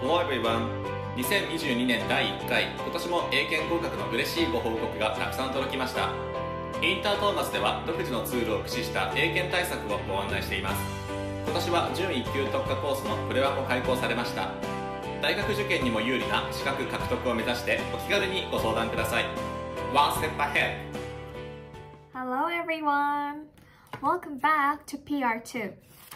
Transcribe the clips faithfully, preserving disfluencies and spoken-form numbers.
Hello everyone! にせんにじゅうにねんだいいっかい、今年も英検合格の嬉しいご報告がたくさん届きました。インタートーマスでは独自のツールを駆使した英検対策をご案内しています。今年は準いっきゅう特化コースのプレワも開講されました。大学受験にも有利な資格獲得を目指してお気軽にご相談ください。One step ahead! Hello everyone! Welcome back to P R two.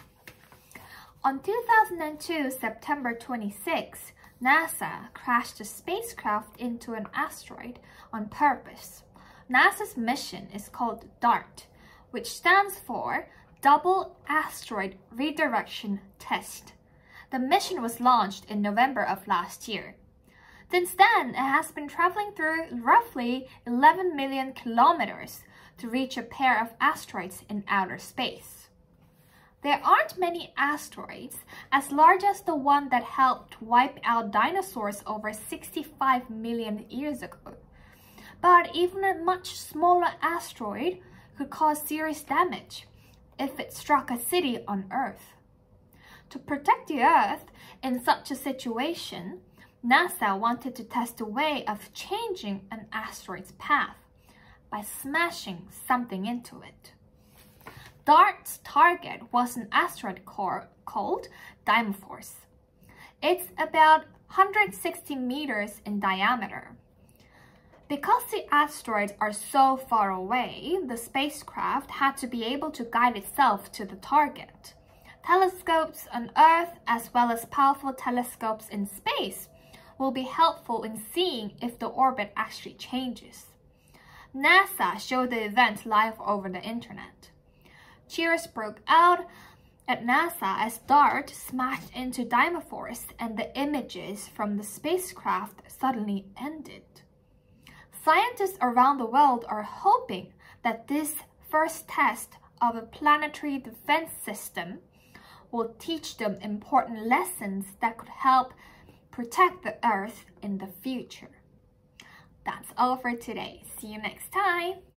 On two thousand two, September twenty-sixth, NASA crashed a spacecraft into an asteroid on purpose. NASA's mission is called DART, which stands for Double Asteroid Redirection Test. The mission was launched in November of last year. Since then, it has been traveling through roughly eleven million kilometers to reach a pair of asteroids in outer space. There aren't many asteroids as large as the one that helped wipe out dinosaurs over sixty-five million years ago. But even a much smaller asteroid could cause serious damage if it struck a city on Earth. To protect the Earth in such a situation, NASA wanted to test a way of changing an asteroid's path by smashing something into it. DART's target was an asteroid core called Dimorphos. It's about one hundred sixty meters in diameter. Because the asteroids are so far away, the spacecraft had to be able to guide itself to the target. Telescopes on Earth, as well as powerful telescopes in space, will be helpful in seeing if the orbit actually changes. NASA showed the event live over the internet. Cheers broke out at NASA as DART smashed into Dimorphos and the images from the spacecraft suddenly ended. Scientists around the world are hoping that this first test of a planetary defense system will teach them important lessons that could help protect the Earth in the future. That's all for today. See you next time!